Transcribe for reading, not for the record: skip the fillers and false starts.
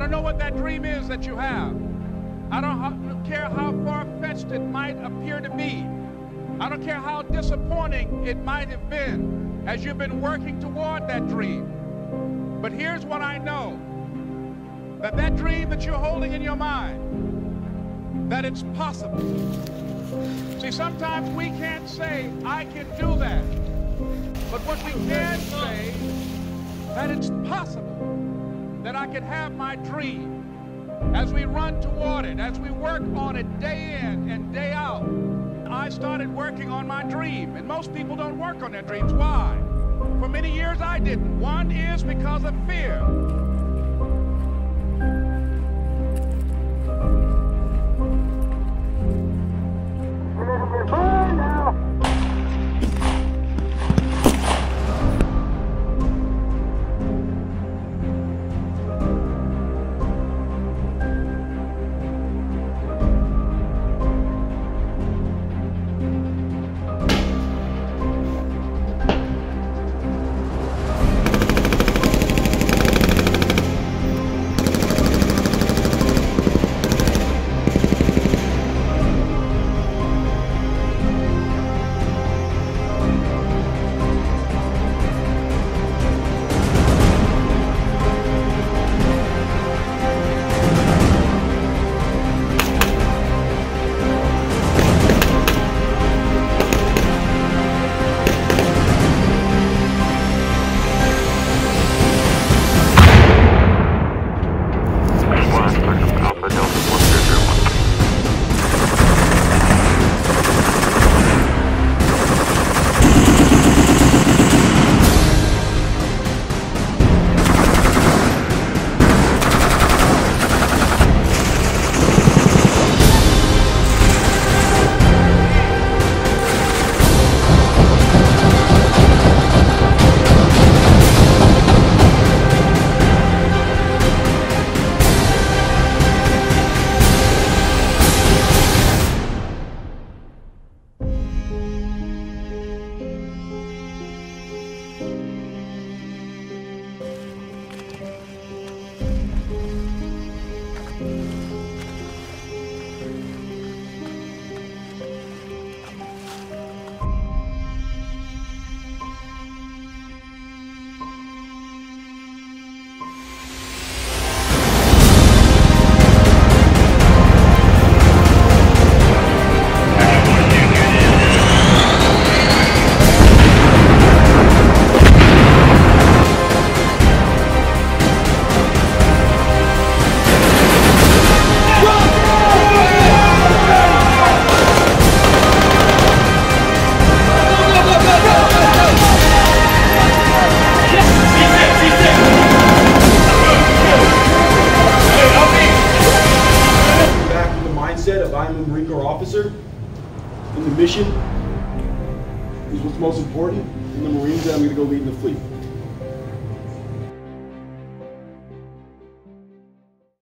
don't know what that dream is that you have. I don't care how far-fetched it might appear to be. I don't care how disappointing it might have been as you've been working toward that dream. But here's what I know, that dream that you're holding in your mind, that it's possible. See, sometimes we can't say, I can do that. But what we can say, that it's possible that I can have my dream. As we run toward it, as we work on it day in and day out, I started working on my dream. And most people don't work on their dreams. Why? For many years I didn't. One is because of fear. I'm a Marine Corps officer, and the mission is what's most important in the Marines, and I'm going to go lead the fleet.